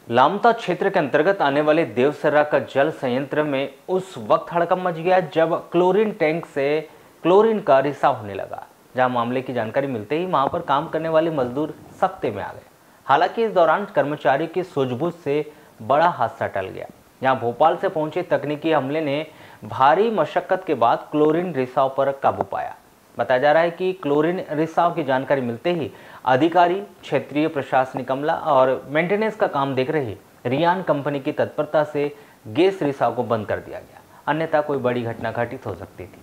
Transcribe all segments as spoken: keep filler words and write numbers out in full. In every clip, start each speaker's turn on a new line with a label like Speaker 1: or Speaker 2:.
Speaker 1: लामता क्षेत्र के अंतर्गत आने वाले देवसर्रा का जल संयंत्र में उस वक्त हड़कंप मच गया जब क्लोरीन टैंक से क्लोरीन का रिसाव होने लगा। जहां मामले की जानकारी मिलते ही वहां पर काम करने वाले मजदूर सख्ते में आ गए। हालांकि इस दौरान कर्मचारी की सूझबूझ से बड़ा हादसा टल गया। जहां भोपाल से पहुंचे तकनीकी अमले ने भारी मशक्कत के बाद क्लोरीन रिसाव पर काबू पाया। बताया जा रहा है कि क्लोरीन रिसाव की जानकारी मिलते ही अधिकारी, क्षेत्रीय प्रशासनिक अमला और मेंटेनेंस का काम देख रही रियान कंपनी की तत्परता से गैस रिसाव को बंद कर दिया गया, अन्यथा कोई बड़ी घटना घटित हो सकती थी।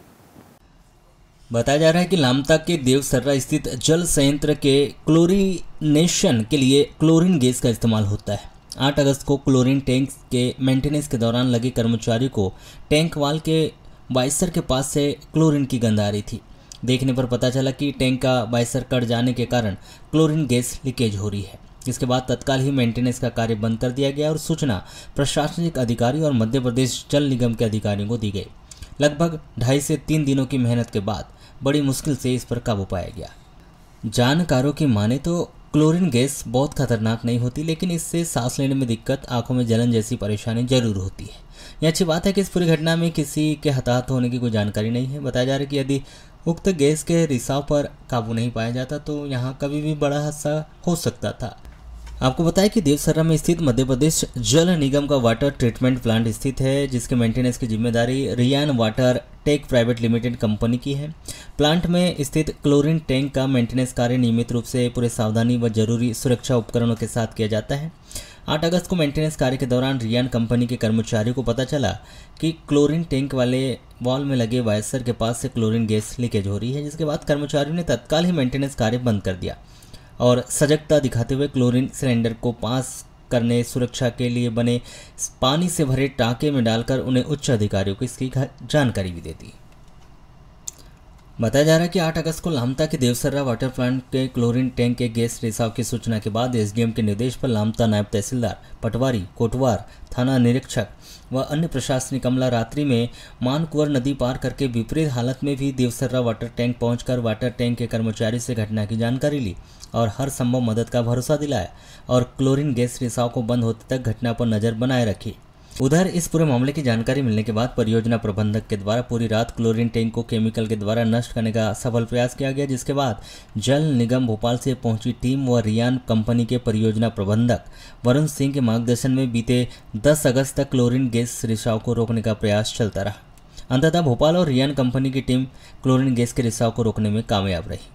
Speaker 2: बताया जा रहा है कि लामता के देवसर्रा स्थित जल संयंत्र के क्लोरीनेशन के लिए क्लोरीन गैस का इस्तेमाल होता है। आठ अगस्त को क्लोरीन टैंक के मेंटेनेंस के दौरान लगे कर्मचारी को टैंक वाल के बाइसर के पास से क्लोरीन की गंध आ रही थी। देखने पर पता चला कि टैंक का बाइसर कट जाने के कारण क्लोरीन गैस लीकेज हो रही है। इसके बाद तत्काल ही मेंटेनेंस का कार्य बंद कर दिया गया और सूचना प्रशासनिक अधिकारी और मध्य प्रदेश जल निगम के अधिकारियों को दी गई। लगभग ढाई से तीन दिनों की मेहनत के बाद बड़ी मुश्किल से इस पर काबू पाया गया। जानकारों की माने तो क्लोरीन गैस बहुत खतरनाक नहीं होती, लेकिन इससे सांस लेने में दिक्कत, आंखों में जलन जैसी परेशानी जरूर होती है। यह अच्छी बात है कि इस पूरी घटना में किसी के हताहत होने की कोई जानकारी नहीं है। बताया जा रहा है कि यदि उक्त गैस के रिसाव पर काबू नहीं पाया जाता तो यहां कभी भी बड़ा हादसा हो सकता था। आपको बताया कि देवसर्रा में स्थित मध्य प्रदेश जल निगम का वाटर ट्रीटमेंट प्लांट स्थित है, जिसके मेंटेनेंस की जिम्मेदारी Riyan water tech private limited company की है। प्लांट में स्थित क्लोरीन टैंक का मेंटेनेंस कार्य नियमित रूप से पूरे सावधानी व जरूरी सुरक्षा उपकरणों के साथ किया जाता है। आठ अगस्त को मेंटेनेंस कार्य के दौरान रियान कंपनी के कर्मचारियों को पता चला कि क्लोरीन टैंक वाले वॉल में लगे वायसर के पास से क्लोरीन गैस लीकेज हो रही है, जिसके बाद कर्मचारियों ने तत्काल ही मेंटेनेंस कार्य बंद कर दिया और सजगता दिखाते हुए क्लोरीन सिलेंडर को पास करने सुरक्षा के लिए बने पानी से भरे टाँके में डालकर उन्हें उच्च अधिकारियों को इसकी जानकारी भी दे दी। बताया जा रहा है कि आठ अगस्त को लामता के देवसर्रा वाटर प्लांट के क्लोरीन टैंक के गैस रिसाव की सूचना के बाद एसडीएम के निर्देश पर लामता नायब तहसीलदार, पटवारी, कोटवार, थाना निरीक्षक व अन्य प्रशासनिक अमला रात्रि में मानकुंवर नदी पार करके विपरीत हालत में भी देवसर्रा वाटर टैंक पहुंचकर वाटर टैंक के कर्मचारी से घटना की जानकारी ली और हर संभव मदद का भरोसा दिलाया और क्लोरीन गैस रिसाव को बंद होते तक घटना पर नजर बनाए रखी। उधर इस पूरे मामले की जानकारी मिलने के बाद परियोजना प्रबंधक के द्वारा पूरी रात क्लोरीन टैंक को केमिकल के द्वारा नष्ट करने का सफल प्रयास किया गया, जिसके बाद जल निगम भोपाल से पहुंची टीम व रियान कंपनी के परियोजना प्रबंधक वरुण सिंह के मार्गदर्शन में बीते दस अगस्त तक क्लोरीन गैस रिसाव को रोकने का प्रयास चलता रहा। अंततः भोपाल और रियान कंपनी की टीम क्लोरीन गैस के रिसाव को रोकने में कामयाब रही।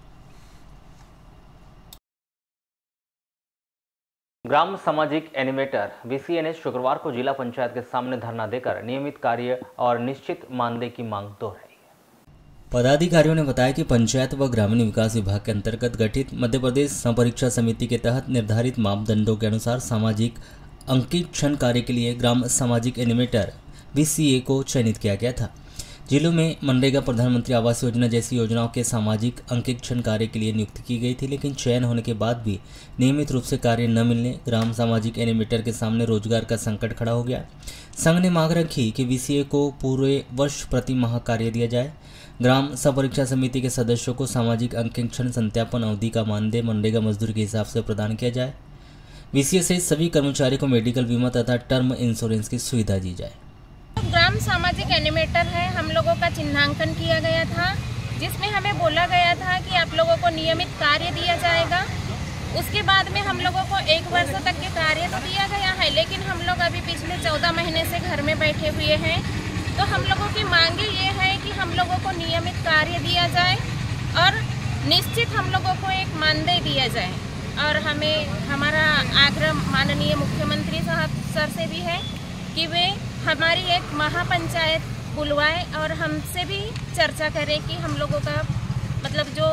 Speaker 1: ग्राम सामाजिक एनिमेटर वीसीएनएस शुक्रवार को जिला पंचायत के सामने धरना देकर नियमित कार्य और निश्चित मानदेय की मांग दोहराई है।
Speaker 2: पदाधिकारियों ने बताया कि पंचायत व ग्रामीण विकास विभाग के अंतर्गत गठित मध्य प्रदेश संपरीक्षा समिति के तहत निर्धारित मापदंडों के अनुसार सामाजिक अंकेक्षण कार्य के लिए ग्राम सामाजिक एनिमेटर वीसीए को चयनित किया गया था। जिलों में मनरेगा, प्रधानमंत्री आवास योजना जैसी योजनाओं के सामाजिक अंकेक्षण कार्य के लिए नियुक्ति की गई थी, लेकिन चयन होने के बाद भी नियमित रूप से कार्य न मिलने ग्राम सामाजिक एनिमेटर के सामने रोजगार का संकट खड़ा हो गया। संघ ने मांग रखी कि वीसीए को पूरे वर्ष प्रति माह कार्य दिया जाए। ग्राम संपरीक्षा समिति के सदस्यों को सामाजिक अंकेक्षण सत्यापन अवधि का मानदेय मनरेगा मजदूरी के हिसाब से प्रदान किया जाए। वीसीए सहित सभी कर्मचारियों को मेडिकल बीमा तथा टर्म इंश्योरेंस की सुविधा दी जाए।
Speaker 3: ग्राम सामाजिक एनिमेटर है, हम लोगों का चिन्हांकन किया गया था, जिसमें हमें बोला गया था कि आप लोगों को नियमित कार्य दिया जाएगा। उसके बाद में हम लोगों को एक वर्ष तक के कार्य तो दिया गया है, लेकिन हम लोग अभी पिछले चौदह महीने से घर में बैठे हुए हैं। तो हम लोगों की मांगे ये है कि हम लोगों को नियमित कार्य दिया जाए और निश्चित हम लोगों को एक मानदेय दिया जाए। और हमें हमारा आग्रह माननीय मुख्यमंत्री साहब सर से भी है कि वे हमारी एक महापंचायत बुलवाए और हमसे भी चर्चा करें कि हम लोगों का मतलब जो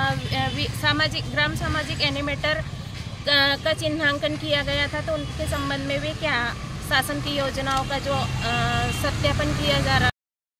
Speaker 3: सामाजिक ग्राम सामाजिक एनिमेटर का चिन्हांकन किया गया था, तो उनके संबंध में भी क्या शासन की योजनाओं का जो सत्यापन किया जा रहा।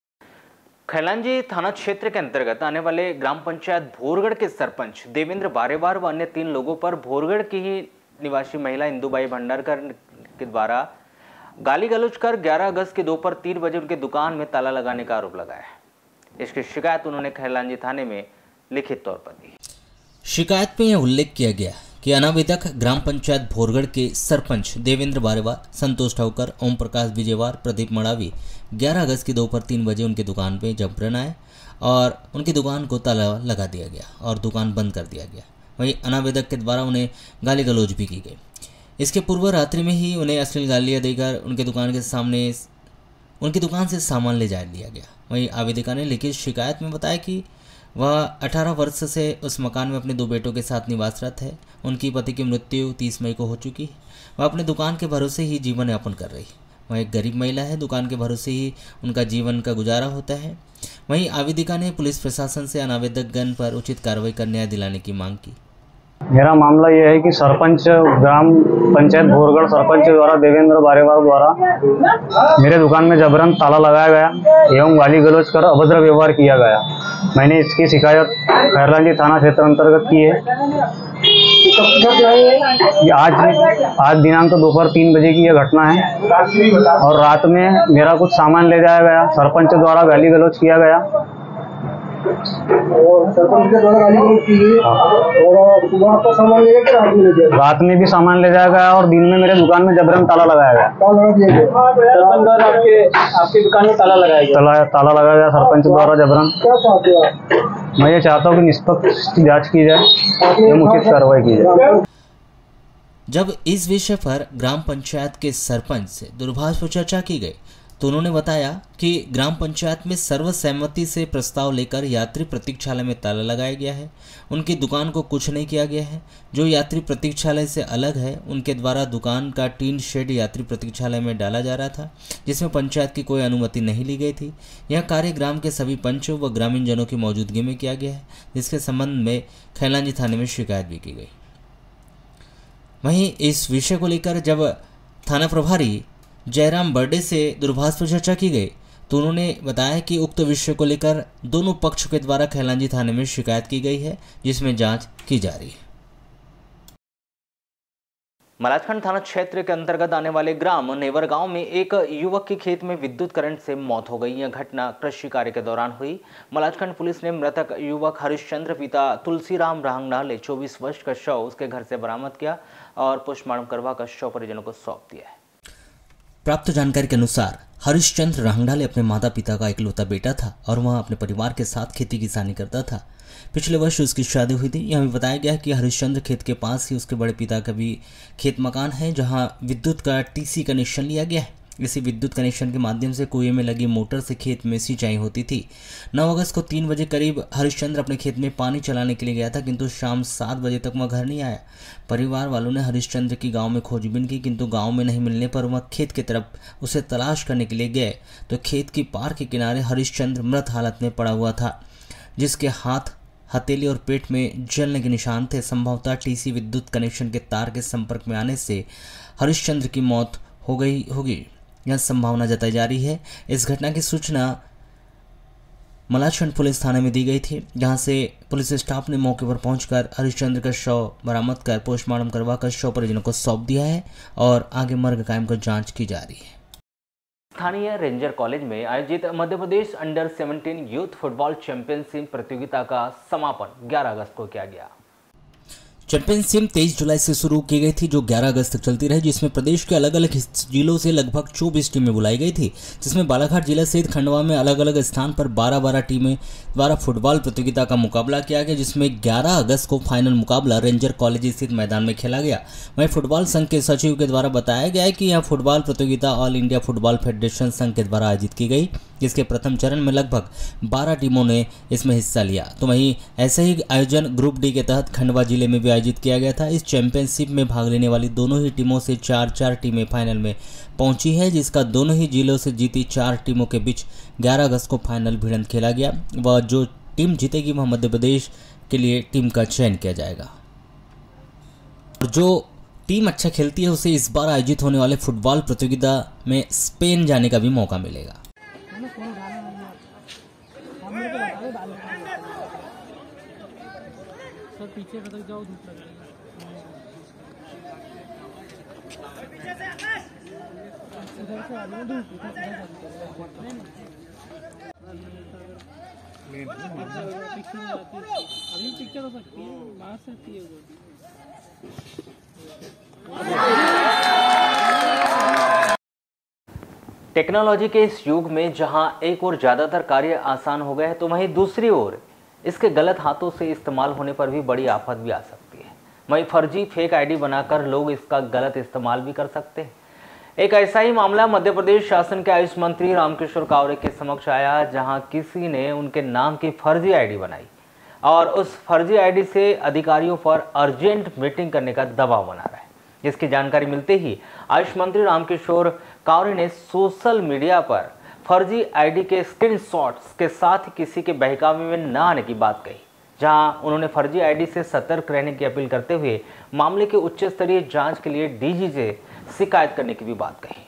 Speaker 1: खैलांजी थाना क्षेत्र के अंतर्गत आने वाले ग्राम पंचायत भोरगढ़ के सरपंच देवेंद्र बारेवार व अन्य तीन लोगों पर भोरगढ़ की ही निवासी महिला इंदुबाई भंडारकर के द्वारा गाली गलौज कर ग्यारह अगस्त की दोपहर तीन बजे उनके दुकान में ताला लगाने का आरोप लगाया है। इसकी शिकायत उन्होंने खैलांजी थाने में लिखित तौर पर दी।
Speaker 2: शिकायत में यह उल्लेख किया गया कि अनावेदक ग्राम पंचायत भोरगढ़ के सरपंच देवेंद्र बारेवार, संतोष ठाकुर, ओम प्रकाश विजयवार, प्रदीप मड़ावी ग्यारह अगस्त की दोपहर तीन बजे उनकी दुकान पर जबरन आए और उनकी दुकान को ताला लगा दिया गया और दुकान बंद कर दिया गया। वहीं अनावेदक के द्वारा उन्हें गाली गलौज भी की गई। इसके पूर्व रात्रि में ही उन्हें अश्लील गालियाँ देकर उनके दुकान के सामने उनकी दुकान से सामान ले जा लिया गया। वहीं आवेदिका ने लिखित शिकायत में बताया कि वह अठारह वर्ष से उस मकान में अपने दो बेटों के साथ निवासरत है। उनकी पति की मृत्यु तीस मई को हो चुकी है। वह अपने दुकान के भरोसे ही जीवन यापन कर रही है। वह एक गरीब महिला है, दुकान के भरोसे ही उनका जीवन का गुजारा होता है। वहीं आवेदिका ने पुलिस प्रशासन से अनावेदकगण पर उचित कार्रवाई कर न्याय दिलाने की मांग की।
Speaker 4: मेरा मामला यह है कि सरपंच ग्राम पंचायत भोरगढ़ सरपंच द्वारा देवेंद्र बारेवार द्वारा मेरे दुकान में जबरन ताला लगाया गया एवं गाली गलौज कर अभद्र व्यवहार किया गया। मैंने इसकी शिकायत खैरलांजी थाना क्षेत्र अंतर्गत की है। आज आज दिनांक तो दोपहर तीन बजे की यह घटना है और रात में मेरा कुछ सामान ले जाया गया। सरपंच द्वारा गाली गलौज किया गया
Speaker 5: और सरपंच के द्वारा गाली गलौज की गई और सुबह का सामान ले गया, रात में ले गया,
Speaker 4: रात में भी सामान ले जाया गया और दिन में मेरे दुकान में जबरन ताला लगाया गया।
Speaker 5: ताला लगा दिया गया।
Speaker 4: सरपंच द्वारा आपके आपकी दुकान में ताला लगाया गया ताला ताला लगाया गया सरपंच द्वारा जबरन।
Speaker 5: क्या चाहते हो आप?
Speaker 4: मैं ये चाहता हूँ कि निष्पक्ष जांच की जाए एवं उचित कार्रवाई की जाए।
Speaker 2: जब इस विषय पर ग्राम पंचायत के सरपंच से दूरभाष पर चर्चा की गई तो उन्होंने बताया कि ग्राम पंचायत में सर्वसम्मति से प्रस्ताव लेकर यात्री प्रतीक्षालय में ताला लगाया गया है। उनकी दुकान को कुछ नहीं किया गया है। जो यात्री प्रतीक्षालय से अलग है, उनके द्वारा दुकान का टीन शेड यात्री प्रतीक्षालय में डाला जा रहा था, जिसमें पंचायत की कोई अनुमति नहीं ली गई थी। यह कार्य ग्राम के सभी पंचों व ग्रामीण जनों की मौजूदगी में किया गया है, जिसके संबंध में खैरलांजी थाने में शिकायत भी की गई। वहीं इस विषय को लेकर जब थाना प्रभारी जयराम बर्डे से दूरभाष पर चर्चा की गई तो उन्होंने बताया कि उक्त विषय को लेकर दोनों पक्षों के द्वारा खैरलांजी थाने में शिकायत की गई है, जिसमें जांच की जा रही है।
Speaker 1: मलाजखंड थाना क्षेत्र के अंतर्गत आने वाले ग्राम नेवर गांव में एक युवक की खेत में विद्युत करंट से मौत हो गई। यह घटना कृषि कार्य के दौरान हुई। मलाजखंड पुलिस ने मृतक युवक हरिश्चंद्र पिता तुलसीराम रांगनाले चौबीस वर्ष का शव उसके घर से बरामद किया और पोस्टमार्टम करवा कर शव परिजनों को सौंप दिया है।
Speaker 2: प्राप्त जानकारी के अनुसार हरिश्चंद्र रांगनाले अपने माता पिता का इकलौता बेटा था और वह अपने परिवार के साथ खेती किसानी करता था। पिछले वर्ष उसकी शादी हुई थी। यह भी बताया गया कि हरिश्चंद्र खेत के पास ही उसके बड़े पिता का भी खेत मकान है, जहां विद्युत का टीसी कनेक्शन लिया गया है। इसी विद्युत कनेक्शन के माध्यम से कुएं में लगी मोटर से खेत में सिंचाई होती थी। नौ अगस्त को तीन बजे करीब हरिश्चंद्र अपने खेत में पानी चलाने के लिए गया था, किंतु शाम सात बजे तक वह घर नहीं आया। परिवार वालों ने हरिश्चंद्र की गांव में खोजबीन की, किंतु गांव में नहीं मिलने पर वह खेत की तरफ उसे तलाश करने के लिए गए तो खेत की पार के किनारे हरिश्चंद्र मृत हालत में पड़ा हुआ था, जिसके हाथ, हथेली और पेट में जलने के निशान थे। संभवतः टीसी विद्युत कनेक्शन के तार के संपर्क में आने से हरिश्चंद्र की मौत हो गई होगी, यह संभावना जताई जा रही है। इस घटना की सूचना मलाजखंड पुलिस थाने में दी गई थी, जहां से पुलिस स्टाफ ने मौके पर पहुंचकर हरिश्चंद्र का शव बरामद कर पोस्टमार्टम करवाकर शव परिजनों को सौंप दिया है और आगे मर्ग कायम कर जांच की जा रही है।
Speaker 1: स्थानीय रेंजर कॉलेज में आयोजित मध्य प्रदेश अंडर सत्रह यूथ फुटबॉल चैंपियनशिप प्रतियोगिता का समापन ग्यारह अगस्त को किया गया।
Speaker 2: चैंपियनशिप तेईस जुलाई से शुरू की गई थी, जो ग्यारह अगस्त तक चलती रही, जिसमें प्रदेश के अलग अलग जिलों से लगभग चौबीस टीमें बुलाई गई थी, जिसमें बालाघाट जिला सहित खंडवा में अलग अलग स्थान पर बारह बारह टीमें द्वारा फुटबॉल प्रतियोगिता का मुकाबला किया गया, जिसमें ग्यारह अगस्त को फाइनल मुकाबला रेंजर कॉलेज स्थित मैदान में खेला गया। वहीं फुटबॉल संघ के सचिव के द्वारा बताया गया है कि यह फुटबॉल प्रतियोगिता ऑल इंडिया फुटबॉल फेडरेशन संघ के द्वारा आयोजित की गई, जिसके प्रथम चरण में लगभग बारह टीमों ने इसमें हिस्सा लिया। तो वहीं ऐसे ही आयोजन ग्रुप डी के तहत खंडवा जिले में भी आयोजित किया गया था। इस चैंपियनशिप में भाग लेने वाली दोनों ही टीमों से चार चार टीमें फाइनल में पहुंची है, जिसका दोनों ही जिलों से जीती चार टीमों के बीच ग्यारह अगस्त को फाइनल भिड़ंत खेला गया। वह जो टीम जीतेगी वह मध्य प्रदेश के लिए टीम का चयन किया जाएगा और जो टीम अच्छा खेलती है उसे इस बार आयोजित होने वाले फुटबॉल प्रतियोगिता में स्पेन जाने का भी मौका मिलेगा।
Speaker 6: पीछे खतक जाओ, धूप लग रही इधर से आ जाओ, धूप पिक्चर अभी पिक्चर हो सकती है, बाहर से आती है।
Speaker 1: टेक्नोलॉजी के इस युग में जहां एक ओर ज़्यादातर कार्य आसान हो गए हैं, तो वहीं दूसरी ओर इसके गलत हाथों से इस्तेमाल होने पर भी बड़ी आफत भी आ सकती है। वहीं फर्जी फेक आईडी बनाकर लोग इसका गलत इस्तेमाल भी कर सकते हैं। एक ऐसा ही मामला मध्य प्रदेश शासन के आयुष मंत्री रामकिशोर कावरे के समक्ष आया, जहां किसी ने उनके नाम की फर्जी आईडी बनाई और उस फर्जी आईडी से अधिकारियों पर अर्जेंट मीटिंग करने का दबाव बना रहा है। जिसकी जानकारी मिलते ही आयुष मंत्री रामकिशोर कावरे ने सोशल मीडिया पर फर्जी आईडी के स्क्रीनशॉट्स के साथ किसी के बहकावे में न आने की बात कही, जहां उन्होंने फर्जी आईडी से सतर्क रहने की अपील करते हुए मामले की उच्च स्तरीय जांच के लिए डीजी से शिकायत करने की भी बात कही।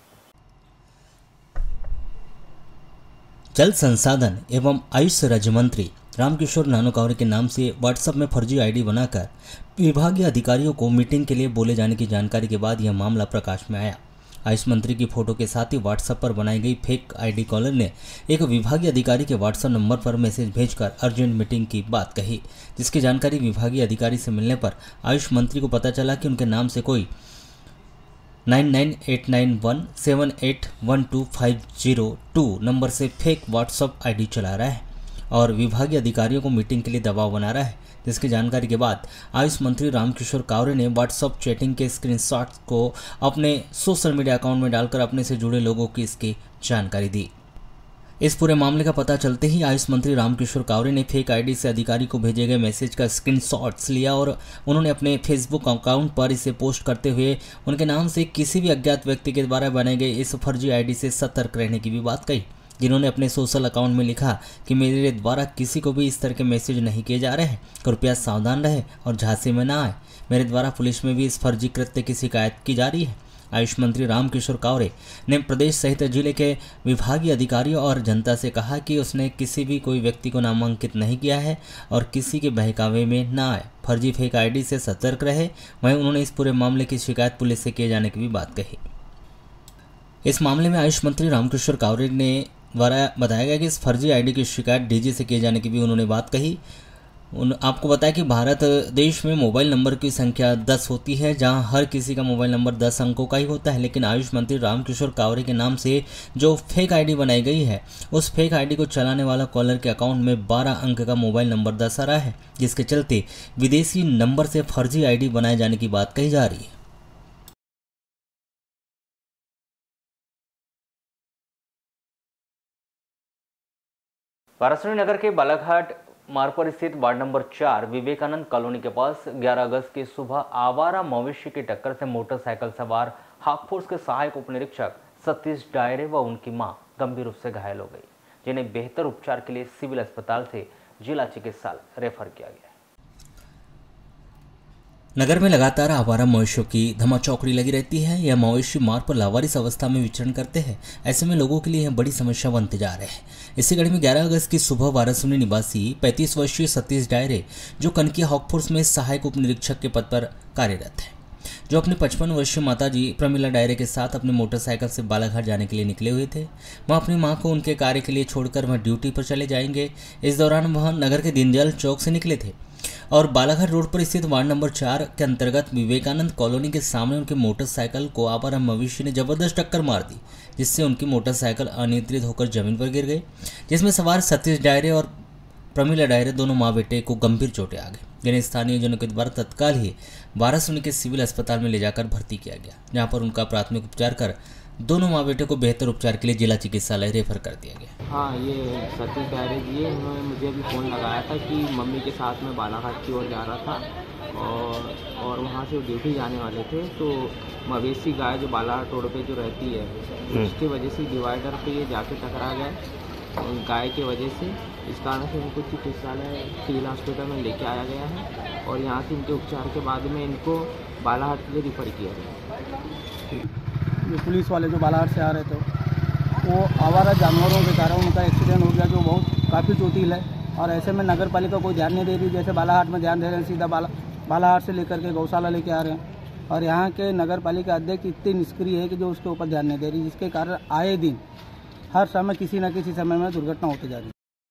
Speaker 2: जल संसाधन एवं आयुष राज्य मंत्री रामकिशोर नानो कावरे के नाम से व्हाट्सएप में फर्जी आईडी बनाकर विभागीय अधिकारियों को मीटिंग के लिए बोले जाने की जानकारी के बाद यह मामला प्रकाश में आया। आयुष मंत्री की फोटो के साथ ही व्हाट्सएप पर बनाई गई फेक आईडी कॉलर ने एक विभागीय अधिकारी के व्हाट्सएप नंबर पर मैसेज भेजकर अर्जेंट मीटिंग की बात कही, जिसकी जानकारी विभागीय अधिकारी से मिलने पर आयुष मंत्री को पता चला कि उनके नाम से कोई nine nine eight nine one seven eight one two five zero two number से फेक व्हाट्सएप आईडी चला रहा है और विभागीय अधिकारियों को मीटिंग के लिए दबाव बना रहा है। जिसकी जानकारी के बाद आयुष मंत्री रामकिशोर कावरे ने व्हाट्सएप चैटिंग के स्क्रीनशॉट्स को अपने सोशल मीडिया अकाउंट में डालकर अपने से जुड़े लोगों की इसकी जानकारी दी। इस पूरे मामले का पता चलते ही आयुष मंत्री रामकिशोर कावरे ने फेक आईडी से अधिकारी को भेजे गए मैसेज का स्क्रीनशॉट्स लिया और उन्होंने अपने फेसबुक अकाउंट पर इसे पोस्ट करते हुए उनके नाम से किसी भी अज्ञात व्यक्ति के द्वारा बनाए गए इस फर्जी आईडी से सतर्क रहने की भी बात कही, जिन्होंने अपने सोशल अकाउंट में लिखा कि मेरे द्वारा किसी को भी इस तरह के मैसेज नहीं किए जा रहे हैं, कृपया सावधान रहे और झांसे में ना आए। मेरे द्वारा पुलिस में भी इस फर्जी कृत्य की शिकायत की जा रही है। आयुष मंत्री रामकिशोर कावरे ने प्रदेश सहित जिले के विभागीय अधिकारियों और जनता से कहा कि उसने किसी भी कोई व्यक्ति को नामांकित नहीं किया है और किसी के बहकावे में ना आए, फर्जी फेक आईडी से सतर्क रहे। वहीं उन्होंने इस पूरे मामले की शिकायत पुलिस से किए जाने की भी बात कही। इस मामले में आयुष मंत्री रामकिशोर कावरे ने द्वारा बताया गया कि इस फर्जी आईडी की शिकायत डीजी से किए जाने की भी उन्होंने बात कही। उन आपको बताया कि भारत देश में मोबाइल नंबर की संख्या दस होती है, जहां हर किसी का मोबाइल नंबर दस अंकों का ही होता है, लेकिन आयुष मंत्री रामकिशोर कावरे के नाम से जो फेक आईडी बनाई गई है, उस फेक आईडी को चलाने वाला कॉलर के अकाउंट में बारह अंक का मोबाइल नंबर दस आ रहा है, जिसके चलते विदेशी नंबर से फर्जी आईडी बनाए जाने की बात कही जा रही है।
Speaker 1: वाराणसी नगर के बालाघाट मार्ग पर स्थित वार्ड नंबर चार विवेकानंद कॉलोनी के पास ग्यारह अगस्त की सुबह आवारा मवेशी की टक्कर से मोटरसाइकिल सवार हाकफोर्स के सहायक उप निरीक्षक सतीश डायरे व उनकी मां गंभीर रूप से घायल हो गई, जिन्हें बेहतर उपचार के लिए सिविल अस्पताल से जिला चिकित्सालय रेफर किया गया।
Speaker 2: नगर में लगातार आवारा मवेशियों की धमाचौकड़ी लगी रहती है। यह मवेशी मार्ग पर लावारिस अवस्था में विचरण करते हैं। ऐसे में लोगों के लिए यह बड़ी समस्या बनते जा रहे हैं। इसी कड़ी में ग्यारह अगस्त की सुबह वाराणसी निवासी पैंतीस वर्षीय सतीश डायरे, जो कनकी हॉकफोर्स में सहायक उप निरीक्षक के पद पर कार्यरत है, जो अपने पचपन वर्षीय माताजी प्रमिला डायरे के साथ अपने मोटरसाइकिल से बालाघाट जाने के लिए निकले हुए थे। वह अपनी मां को उनके कार्य के लिए छोड़कर वह ड्यूटी पर चले जाएंगे। इस दौरान वह नगर के दीनदयाल चौक से निकले थे और बालाघाट रोड पर स्थित वार्ड नंबर चार के अंतर्गत विवेकानंद कॉलोनी के सामने उनके मोटरसाइकिल को आवारा मवेशी ने जबरदस्त टक्कर मार दी, जिससे उनकी मोटरसाइकिल अनियंत्रित होकर जमीन पर गिर गई, जिसमें सवार सतीश डायरे और प्रमिला डायरे दोनों माँ बेटे को गंभीर चोटें आ गई, जिन्हें स्थानीय जनों के द्वारा तत्काल ही वाराणसी के सिविल अस्पताल में ले जाकर भर्ती किया गया, जहाँ पर उनका प्राथमिक उपचार कर दोनों माँ बेटे को बेहतर उपचार के लिए जिला चिकित्सालय रेफर कर दिया गया।
Speaker 7: हाँ, ये सतीश डायरे जी है। उन्होंने मुझे अभी फ़ोन लगाया था कि मम्मी के साथ में बालाघाट की ओर जा रहा था और और वहाँ से ड्यूटी जाने वाले थे, तो मवेशी गाय जो बालाघाट रोड पे जो रहती है, उसकी वजह से डिवाइडर पे ये जाके टकरा गए गाय की वजह से। इस कारण से इनको चिकित्सालय सिविल हॉस्पिटल में लेके आया गया है और यहाँ से इनके उपचार के बाद में इनको बालाघाट के लिए रिफ़र किया गया।
Speaker 6: जो पुलिस वाले जो बालाघाट से आ रहे थे, वो आवारा जानवरों के कारण उनका एक्सीडेंट हो गया, जो बहुत काफ़ी चोटिल है। और ऐसे में नगर पालिका कोई ध्यान नहीं दे रही। जैसे बालाघाट में ध्यान दे रहे हैं, सीधा बाला बालाघाट से लेकर के गौशाला लेके आ रहे हैं, और यहाँ के नगर पालिका अध्यक्ष इतनी निष्क्रिय है कि जो उसके ऊपर ध्यान नहीं दे रही, जिसके कारण आए दिन हर समय किसी न किसी समय में दुर्घटना होती जा रही है।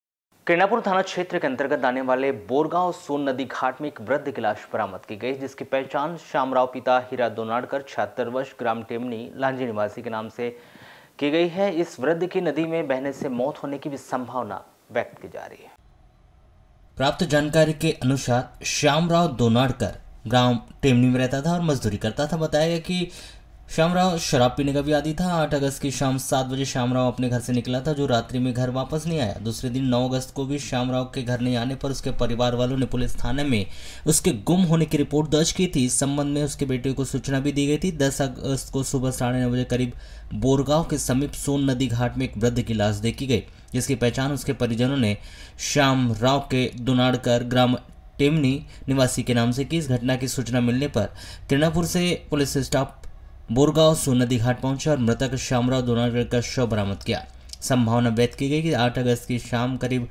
Speaker 1: किरणापुर थाना क्षेत्र के अंतर्गत आने वाले बोरगांव सोन नदी घाट में एक वृद्ध की लाश बरामद की गई, जिसकी पहचान श्यामराव पिता हीरा दोनाडकर छिहत्तर वर्ष ग्राम टेमनी लांजी निवासी के नाम से की गई है। इस वृद्ध की नदी में बहने से मौत होने की भी संभावना व्यक्त की जा रही है।
Speaker 2: प्राप्त जानकारी के अनुसार श्यामराव दोनाडकर ग्राम टेमनी में रहता था और मजदूरी करता था। बताया गया कि श्यामराव शराब पीने का भी आदी था। आठ अगस्त की शाम सात बजे श्यामराव अपने घर से निकला था, जो रात्रि में घर वापस नहीं आया। दूसरे दिन नौ अगस्त को भी श्यामराव के घर नहीं आने पर उसके परिवार वालों ने पुलिस थाने में उसके गुम होने की रिपोर्ट दर्ज की थी। इस संबंध में उसके बेटे को सूचना भी दी गई थी। दस अगस्त को सुबह साढ़े नौ बजे करीब बोरगांव के समीप सोन नदी घाट में एक वृद्ध की लाश देखी गई, जिसकी पहचान उसके परिजनों ने श्यामराव के दोनाडकर ग्राम टेमनी निवासी के नाम से की। इस घटना की सूचना मिलने पर किरणापुर से पुलिस स्टाफ बोरगांव सोन नदी घाट पहुंचा और मृतक श्यामराव दोनाडकर का शव बरामद किया। संभावना व्यक्त की गई कि आठ अगस्त की शाम करीब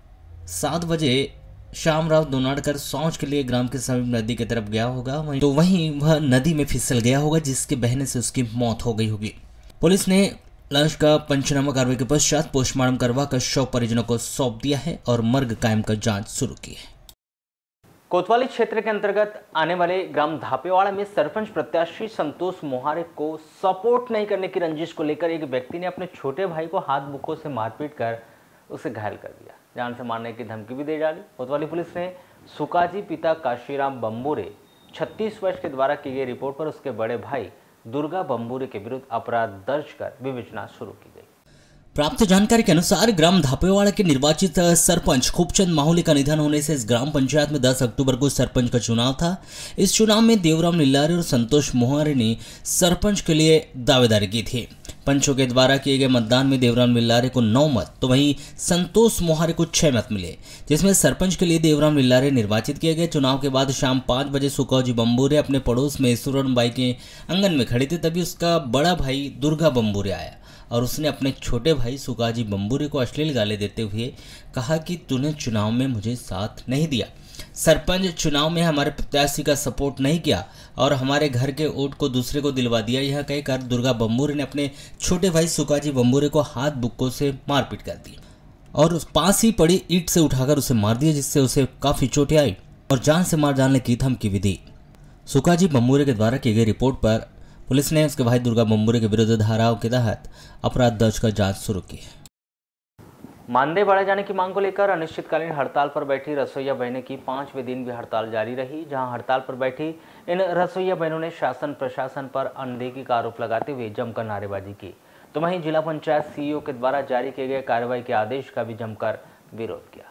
Speaker 2: सात बजे श्यामराव दोनाडकर शौच के लिए ग्राम के समीप नदी की तरफ गया होगा, वहीं तो वहीं वह नदी में फिसल गया होगा, जिसके बहने से उसकी मौत हो गई होगी। पुलिस ने लाश का पंचनामा कार्रवाई के पश्चात पोस्टमार्टम करवा कर शव परिजनों को सौंप दिया है और मर्ग कायम कर जांच शुरू की है।
Speaker 1: कोतवाली क्षेत्र के अंतर्गत आने वाले ग्राम धापेवाड़ा में सरपंच प्रत्याशी संतोष मोहारे को सपोर्ट नहीं करने की रंजिश को लेकर एक व्यक्ति ने अपने छोटे भाई को हाथ बुक्कों से मारपीट कर उसे घायल कर दिया, जान से मारने की धमकी भी दे डाली। कोतवाली पुलिस ने सुकाजी पिता काशीराम बंबूरे छत्तीस वर्ष के द्वारा की गई रिपोर्ट पर उसके बड़े भाई दुर्गा बंबूरे के विरुद्ध अपराध दर्ज कर विवेचना शुरू की गई।
Speaker 2: प्राप्त जानकारी के अनुसार ग्राम धापेवाड़ा के निर्वाचित सरपंच खूबचंद माहौली का निधन होने से इस ग्राम पंचायत में दस अक्टूबर को सरपंच का चुनाव था। इस चुनाव में देवराम निल्लारे और संतोष मोहारे ने सरपंच के लिए दावेदारी की थी। पंचों के द्वारा किए गए मतदान में देवराम निल्लारे को नौ मत तो वहीं संतोष मोहारे को छह मत मिले, जिसमें सरपंच के लिए देवराम निल्लारे निर्वाचित किए गए। चुनाव के बाद शाम पाँच बजे सुकाजी बंबूरे अपने पड़ोस में सुरण बाई के आंगन में खड़े थे, तभी उसका बड़ा भाई दुर्गा बंबूरे आया और उसने अपने छोटे भाई सुकाजी बंबूरे को अश्लील गाली देते हुए कहा कि तूने चुनाव में मुझे साथ नहीं दिया, सरपंच चुनाव में हमारे प्रत्याशी का सपोर्ट नहीं किया और हमारे घर के वोट को दूसरे को दिलवा दिया। यह कहकर दुर्गा बंबूरे ने अपने छोटे भाई सुकाजी बंबूरे को हाथ बुक्कों से मारपीट कर दी और उस पास ही पड़ी ईंट से उठाकर उसे मार दिया, जिससे उसे काफी चोटें आई और जान से मार डालने की धमकी भी दी। सुकाजी बंबूरे के द्वारा की गई रिपोर्ट पर पुलिस ने उसके भाई दुर्गा बंबूरे के विरुद्ध धाराओं के तहत अपराध दर्ज कर जांच शुरू की है।
Speaker 1: मानदेय बढ़ाए जाने की मांग को लेकर अनिश्चितकालीन हड़ताल पर बैठी रसोइया बहनें की पांचवें दिन भी हड़ताल जारी रही, जहां हड़ताल पर बैठी इन रसोइया बहनों ने शासन प्रशासन पर अनदेखी का आरोप लगाते हुए जमकर नारेबाजी की, तो वहीं जिला पंचायत सीईओ के द्वारा जारी किए गए कार्रवाई के आदेश का भी जमकर विरोध किया।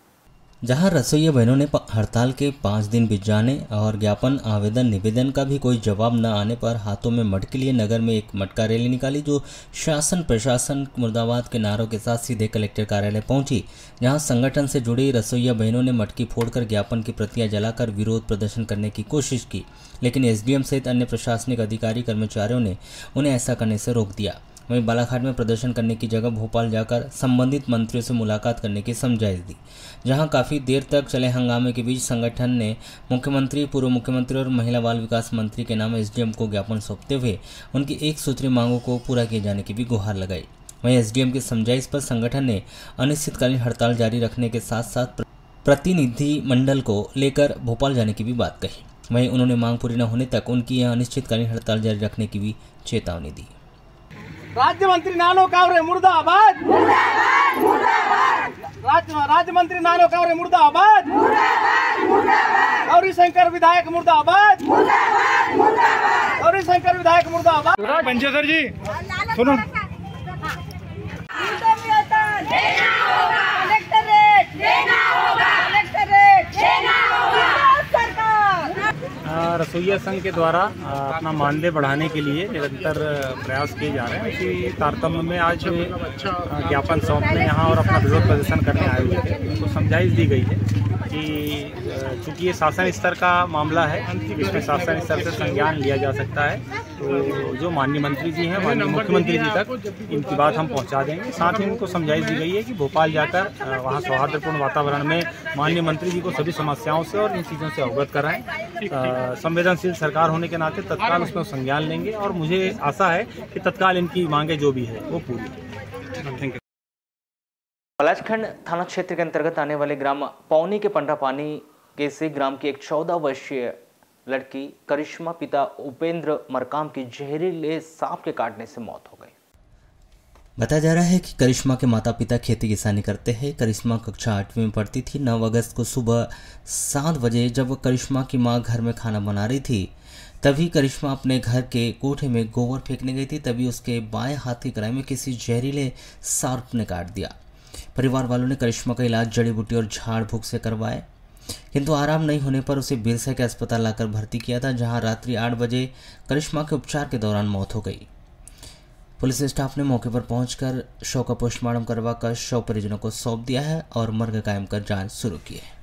Speaker 2: जहां रसोइया बहनों ने हड़ताल के पाँच दिन बीत जाने और ज्ञापन आवेदन निवेदन का भी कोई जवाब न आने पर हाथों में मटके लिए नगर में एक मटका रैली निकाली, जो शासन प्रशासन मुर्दाबाद के नारों के साथ सीधे कलेक्टर कार्यालय पहुंची, जहां संगठन से जुड़ी रसोइया बहनों ने मटकी फोड़कर ज्ञापन की प्रतियां जलाकर विरोध प्रदर्शन करने की कोशिश की, लेकिन एसडीएम सहित अन्य प्रशासनिक अधिकारी कर्मचारियों ने उन्हें ऐसा करने से रोक दिया। वहीं बालाघाट में प्रदर्शन करने की जगह भोपाल जाकर संबंधित मंत्रियों से मुलाकात करने की समझाइश दी, जहां काफ़ी देर तक चले हंगामे के बीच संगठन ने मुख्यमंत्री, पूर्व मुख्यमंत्री और महिला बाल विकास मंत्री के नाम एसडीएम को ज्ञापन सौंपते हुए उनकी एक सूत्री मांगों को पूरा किए जाने की भी गुहार लगाई। वहीं एसडीएम की समझाइश पर संगठन ने अनिश्चितकालीन हड़ताल जारी रखने के साथ साथ प्रतिनिधि मंडल को लेकर भोपाल जाने की भी बात कही। वहीं उन्होंने मांग पूरी न होने तक उनकी यह अनिश्चितकालीन हड़ताल जारी रखने की भी चेतावनी दी।
Speaker 6: राज्य मंत्री नानो कावरे मुर्दाबाद, मुर्दाबाद, मुर्दाबाद। राज्य राज्य मंत्री नानो कावरे मुर्दाबाद, मुर्दाबाद, मुर्दाबाद। गौरी शंकर विधायक मुर्दाबाद, मुर्दाबाद, मुर्दाबाद। गौरी शंकर विधायक मुर्दाबाद।
Speaker 4: पंचेसर जी सुनो,
Speaker 8: देना होगा, कलेक्टरेट देना होगा, कलेक्टरेट देना होगा, सरकार।
Speaker 4: रसोइया संघ के द्वारा अपना मानदेय बढ़ाने के लिए निरंतर प्रयास किए जा रहे हैं। इसी तारतम्य में आज ज्ञापन सौंपने यहाँ और अपना विरोध प्रदर्शन करने आए हुए थे। उनको समझाइश दी गई है कि चूँकि ये शासन स्तर का मामला है, इसमें शासन स्तर से संज्ञान लिया जा सकता है, तो जो माननीय मंत्री जी हैं, माननीय मुख्यमंत्री जी तक इनकी बात हम पहुंचा देंगे। साथ ही इनको समझाइश दी गई है कि भोपाल जाकर वहां सौहार्दपूर्ण वातावरण में माननीय मंत्री जी को सभी समस्याओं से और इन चीज़ों से अवगत कराएं। संवेदनशील सरकार होने के नाते तत्काल उसमें संज्ञान लेंगे और मुझे आशा है कि तत्काल इनकी मांगे जो भी है वो पूरी। Thank you.
Speaker 1: पलाचखंड थाना क्षेत्र के अंतर्गत आने वाले ग्राम पौनी के पंडरापानी के से ग्राम की एक चौदह वर्षीय लड़की करिश्मा पिता उपेंद्र मरकाम की जहरीले सांप के काटने से मौत हो गई।
Speaker 2: बताया जा रहा है कि करिश्मा के माता पिता खेती किसानी करते हैं। करिश्मा कक्षा आठवीं में पढ़ती थी। नौ अगस्त को सुबह सात बजे जब करिश्मा की मां घर में खाना बना रही थी तभी करिश्मा अपने घर के कोठे में गोबर फेंकने गई थी। तभी उसके बाएं हाथ की कलाई में किसी जहरीले सांप ने काट दिया। परिवार वालों ने करिश्मा का इलाज जड़ी बूटी और झाड़ फूक से करवाए, किंतु आराम नहीं होने पर उसे बिरसा के अस्पताल लाकर भर्ती किया था, जहां रात्रि आठ बजे करिश्मा के उपचार के दौरान मौत हो गई। पुलिस स्टाफ ने मौके पर पहुंचकर शव का पोस्टमार्टम करवाकर शव परिजनों को सौंप दिया है और मर्ग कायम कर जांच शुरू की है।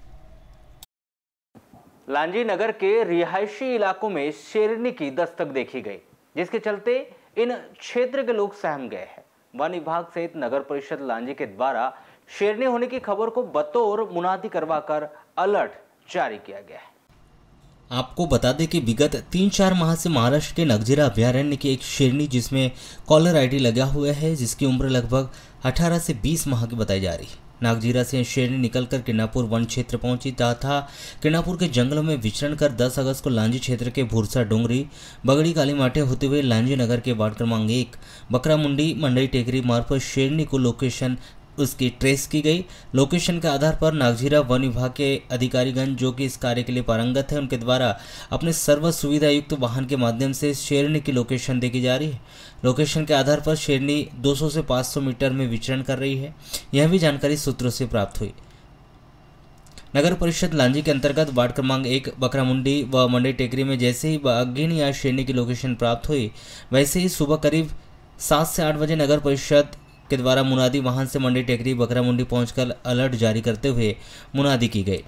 Speaker 1: लांजी नगर के रिहायशी इलाकों में शेरनी की दस्तक देखी गई, जिसके चलते इन क्षेत्र के लोग सहम गए हैं। वन विभाग सहित नगर परिषद लांजी के द्वारा शेरनी होने की खबर को बतौर मुनादी करवाकर अलर्ट जारी किया गया है।
Speaker 2: आपको बता दें कि विगत तीन चार माह से महाराष्ट्र के नगजीरा अभयारण्य की एक शेरनी जिसमें कॉलर आईडी लगा हुआ है, जिसकी उम्र लगभग अठारह से बीस माह की बताई जा रही है। नागजीरा से शेरनी निकलकर किन्नापुर वन क्षेत्र पहुंची तथा किन्नापुर के जंगलों में विचरण कर दस अगस्त को लांजी क्षेत्र के भूरसा डोंगरी बगड़ी काली माटे होते हुए लांजी नगर के वार्ड क्रमांक एक बकरा मुंडी मंडई टेकरी मार्ग पर शेरनी को लोकेशन उसकी ट्रेस की गई। लोकेशन के आधार पर नागजीरा वन विभाग के अधिकारीगण जो कि इस कार्य के लिए पारंगत है, उनके द्वारा अपने सर्व सुविधा युक्त वाहन के माध्यम से शेरनी की लोकेशन देखी जा रही है। लोकेशन के आधार पर शेरनी दो सौ से पाँच सौ मीटर में विचरण कर रही है, यह भी जानकारी सूत्रों से प्राप्त हुई। नगर परिषद लांजी के अंतर्गत वार्ड क्रमांक एक बकरा मुंडी व मंडई टेकरी में जैसे ही बाघिन या शेरनी की लोकेशन प्राप्त हुई, वैसे ही सुबह करीब सात से आठ बजे नगर परिषद के द्वारा मुनादी वाहन से मंडी टेकरी बकरा मुंडी पहुंचकर अलर्ट जारी करते हुए मुनादी की गई।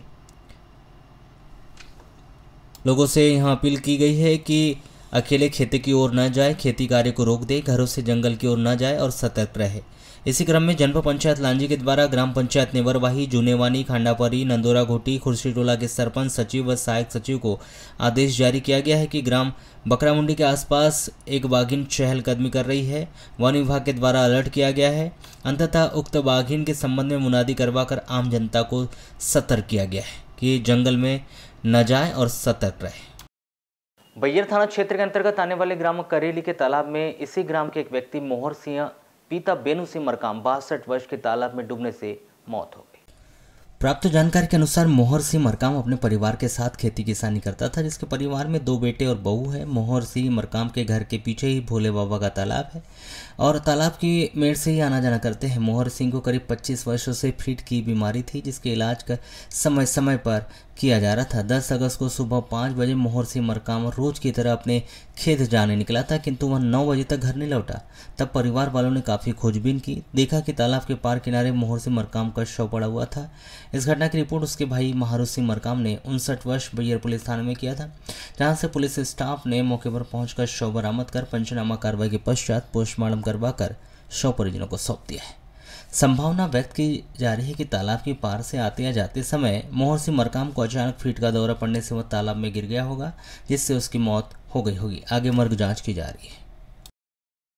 Speaker 2: लोगों से यहां अपील की गई है कि अकेले खेती की ओर न जाए, खेती कार्य को रोक दे, घरों से जंगल की ओर न जाए और सतर्क रहे। इसी क्रम में जनपद पंचायत लांजी के द्वारा ग्राम पंचायत नेवरवाही, जूनेवानी, खांडापरी, नंदोरा घोटी, खुर्सी टोला के सरपंच, सचिव व सहायक सचिव को आदेश जारी किया गया है कि ग्राम बकरा मुंडी के आसपास एक बाघिन चहलकदमी कर रही है। वन विभाग के द्वारा अलर्ट किया गया है। अंततः उक्त बाघिन के संबंध में मुनादी करवाकर आम जनता को सतर्क किया गया है कि जंगल में न जाए और सतर्क रहे।
Speaker 1: बैयर थाना क्षेत्र के अंतर्गत आने वाले ग्राम करेली के तालाब में इसी ग्राम के एक व्यक्ति मोहर सिंह पिता बेनू सिंह मरकाम बासठ वर्ष के तालाब में डूबने से मौत हो गई।
Speaker 2: प्राप्त जानकारी के अनुसार मोहर सिंह मरकाम अपने परिवार के साथ खेती किसानी करता था, जिसके परिवार में दो बेटे और बहू है। मोहर सिंह मरकाम के घर के पीछे ही भोले बाबा का तालाब है और तालाब की मेड़ से ही आना जाना करते हैं। मोहर सिंह को करीब पच्चीस वर्षों से फीट की बीमारी थी, जिसके इलाज का समय समय पर किया जा रहा था। दस अगस्त को सुबह पाँच बजे मोहर सिंह मरकाम रोज की तरह अपने खेत जाने निकला था, किंतु वह नौ बजे तक घर नहीं लौटा। तब परिवार वालों ने काफ़ी खोजबीन की, देखा कि तालाब के पार किनारे मोहर सिंह मरकाम का शव पड़ा हुआ था। इस घटना की रिपोर्ट उसके भाई महारू सिंह मरकाम ने उनसठ वर्ष बैयर पुलिस थाने में किया था, जहां से पुलिस स्टाफ ने मौके पर पहुंचकर शव बरामद कर पंचनामा कार्रवाई के पश्चात पोस्टमार्टम करवाकर शव परिजनों को सौंप दिया है। संभावना व्यक्त की जा रही है कि तालाब के पार से आते या जाते समय मोहर सिंह मरकाम को अचानक फीट का दौरा पड़ने से वह तालाब में गिर गया होगा, जिससे उसकी मौत हो गई होगी। आगे मर्ग जांच की जा रही है।